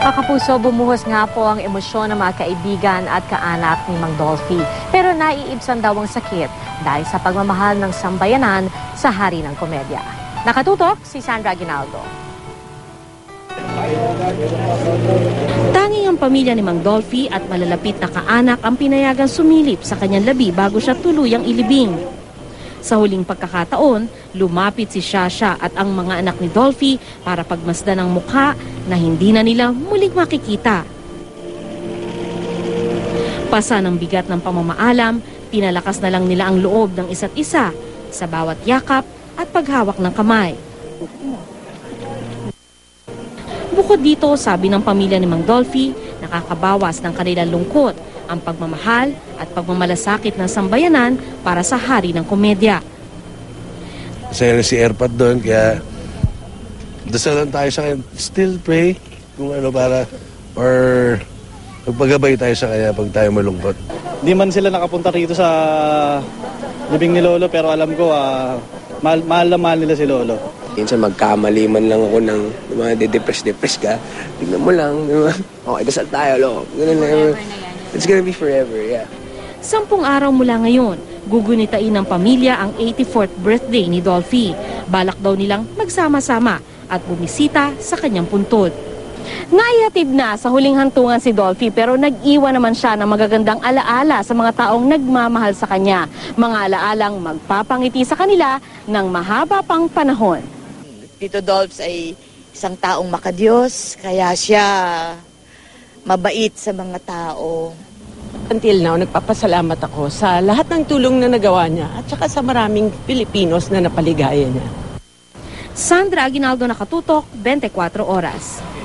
Mga kapuso, bumuhos nga po ang emosyon ng mga kaibigan at kaanak ni Mang Dolphy. Pero naiibsan daw ang sakit dahil sa pagmamahal ng sambayanan sa hari ng komedya. Nakatutok si Sandra Aguinaldo. Tanging ang pamilya ni Mang Dolphy at malalapit na kaanak ang pinayagang sumilip sa kanyang labi bago siya tuluyang ilibing. Sa huling pagkakataon, lumapit si Shasha at ang mga anak ni Dolphy para pagmasdan ang mukha na hindi na nila muling makikita. Pasa ng bigat ng pamamaalam, pinalakas na lang nila ang loob ng isa't isa sa bawat yakap at paghawak ng kamay. Bukod dito, sabi ng pamilya ni Mang Dolphy, nakakabawas ng kanilang lungkot ang pagmamahal at pagmamalasakit ng sambayanan para sa hari ng komedya. Masaya na si Erpat doon, kaya dasalan tayo sa kanya. Still pray kung ano para, or magpagabay tayo sa kanya pag tayo malungkot. Di man sila nakapunta rito sa libing ni Lolo, pero alam ko, mahal na mahal nila si Lolo. Minsan magkamali man lang ako ng mga de-depress ka. Tingnan mo lang, diba? Okay, dasal tayo, Lolo. Ganun lang. It's gonna be forever, yeah. 10 araw mula ngayon, gugunitain ng pamilya ang 84th birthday ni Dolphy. Balak daw nilang magsama-sama at bumisita sa kanyang puntod. Naihatid na sa huling hantungan si Dolphy pero nag-iwan naman siya ng magagandang alaala sa mga taong nagmamahal sa kanya. Mga alaalang magpapangiti sa kanila ng mahaba pang panahon. Tito Dolphs ay isang taong makadiyos, kaya siya mabait sa mga tao. Until now, nagpapasalamat ako sa lahat ng tulong na nagawa niya at saka sa maraming Pilipinos na napaligaya niya. Sandra Aguinaldo, Nakatutok, 24 Oras.